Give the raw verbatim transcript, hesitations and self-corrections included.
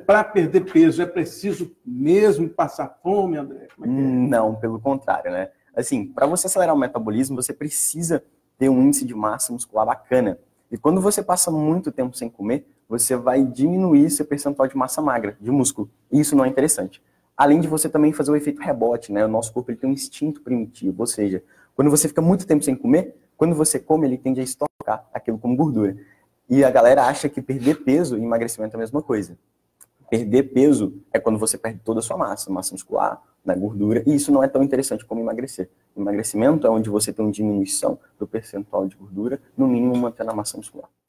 para perder peso, é preciso mesmo passar fome, André? Como é que é? Não, pelo contrário, né? Assim, para você acelerar o metabolismo, você precisa ter um índice de massa muscular bacana. E quando você passa muito tempo sem comer, você vai diminuir seu percentual de massa magra, de músculo. E isso não é interessante. Além de você também fazer o efeito rebote, né? O nosso corpo ele tem um instinto primitivo, ou seja, quando você fica muito tempo sem comer, quando você come, ele tende a estocar aquilo como gordura. E a galera acha que perder peso e emagrecimento é a mesma coisa. Perder peso é quando você perde toda a sua massa, massa muscular, na gordura, e isso não é tão interessante como emagrecer. Emagrecimento é onde você tem uma diminuição do percentual de gordura, no mínimo mantendo a massa muscular.